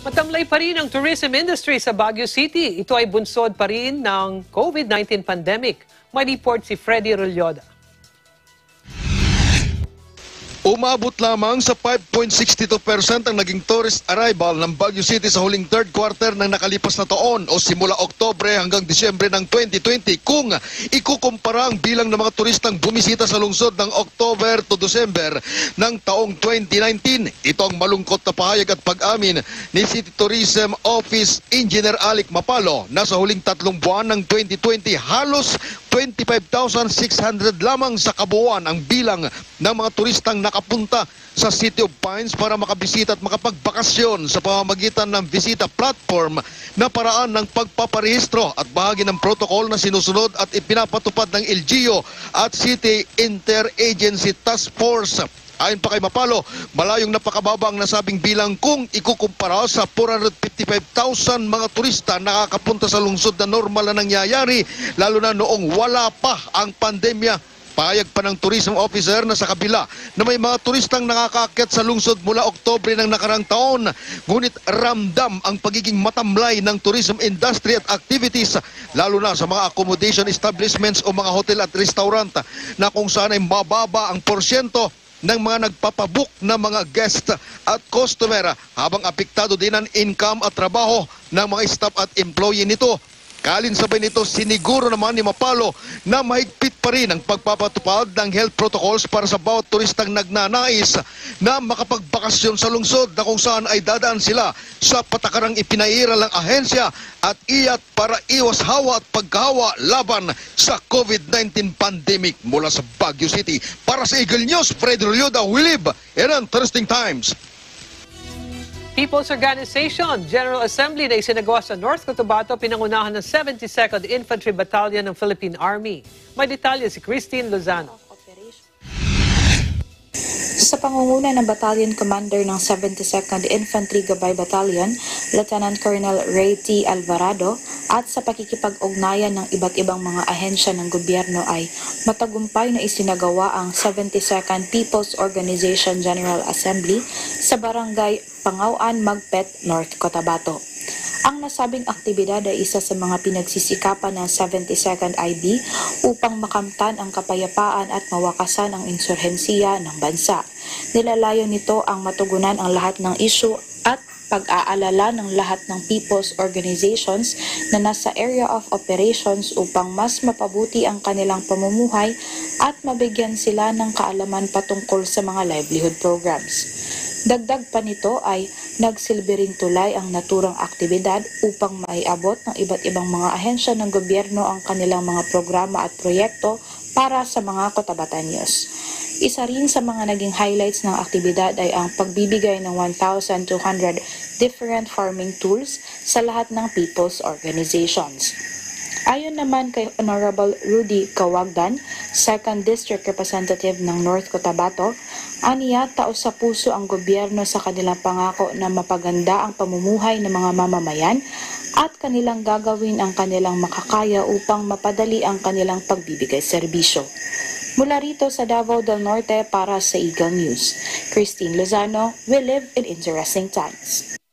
Matamlay pa rin ang tourism industry sa Baguio City. Ito ay bunsod pa rin ng COVID-19 pandemic. May report si Freddy Rolyoda. Umabot lamang sa 5.62% ang naging tourist arrival ng Baguio City sa huling third quarter ng nakalipas na taon o simula Oktobre hanggang Disyembre ng 2020 kung ikukumpara ang bilang ng mga turistang bumisita sa lungsod ng October to December ng taong 2019. Ito ang malungkot na pahayag at pag-amin ni City Tourism Office Engineer Alec Mapalo na sa huling 3 buwan ng 2020 halos 25,600 lamang sa kabuuan ang bilang ng mga turistang nakapunta sa City of Pines para makabisita at makapagbakasyon sa pamamagitan ng visita platform na paraan ng pagpaparehistro at bahagi ng protocol na sinusunod at ipinapatupad ng LGU at City Interagency Task Force. Ayon pa kay Mapalo, malayong napakababa ang nasabing bilang kung ikukumpara sa 455,000 mga turista nakakapunta sa lungsod na normal na nangyayari, lalo na noong wala pa ang pandemya. Pahayag pa ng tourism officer na sa kabila na may mga turistang nakakaakyat sa lungsod mula Oktobre ng nakarang taon, ngunit ramdam ang pagiging matamlay ng tourism industry at activities, lalo na sa mga accommodation establishments o mga hotel at restaurant na kung saan ay mababa ang porsyento ng mga nagpapabook na mga guest at customer, habang apektado din ang income at trabaho ng mga staff at employee nito. Kalinsabay nito, siniguro naman ni Mapalo na mahigpit pa rin ang pagpapatupad ng health protocols para sa bawat turistang nagnanais na makapagbakasyon sa lungsod na kung saan ay dadaan sila sa patakarang ipinairal ng ahensya at iyat para iwas hawa at pagkahawa laban sa COVID-19 pandemic. Mula sa Baguio City, para sa Eagle News, Fred Rolyoda, we live in interesting times. People's Organization General Assembly na isinagawa sa North Cotabato, pinangunahan ng 72nd Infantry Battalion ng Philippine Army. May detalye si Christine Lozano. Sa pangunguna ng Battalion Commander ng 72nd Infantry Gabay Battalion, Lieutenant Colonel Ray T. Alvarado, at sa pakikipag-ugnayan ng iba't ibang mga ahensya ng gobyerno ay matagumpay na isinagawa ang 72nd People's Organization General Assembly sa Barangay Pangauan, Magpet, North Cotabato. Ang nasabing aktibidad ay isa sa mga pinagsisikapan ng 72nd IB upang makamtan ang kapayapaan at mawakasan ang insurhensiya ng bansa. Nilalayo nito ang matugunan ang lahat ng issue at pag-aalala ng lahat ng people's organizations na nasa area of operations upang mas mapabuti ang kanilang pamumuhay at mabigyan sila ng kaalaman patungkol sa mga livelihood programs. Dagdag pa nito ay nagsilbi ring tulay ang naturang aktibidad upang maiabot ng iba't ibang mga ahensya ng gobyerno ang kanilang mga programa at proyekto para sa mga Cotabataneos. Isa rin sa mga naging highlights ng aktibidad ay ang pagbibigay ng 1,200 different farming tools sa lahat ng people's organizations. Ayon naman kay Honorable Rudy Kawagdan, 2nd District Representative ng North Cotabato, aniya taos sa puso ang gobyerno sa kanilang pangako na mapaganda ang pamumuhay ng mga mamamayan at kanilang gagawin ang kanilang makakaya upang mapadali ang kanilang pagbibigay serbisyo. Mula rito sa Davao del Norte para sa Eagle News, Christine Lozano, we live in interesting times.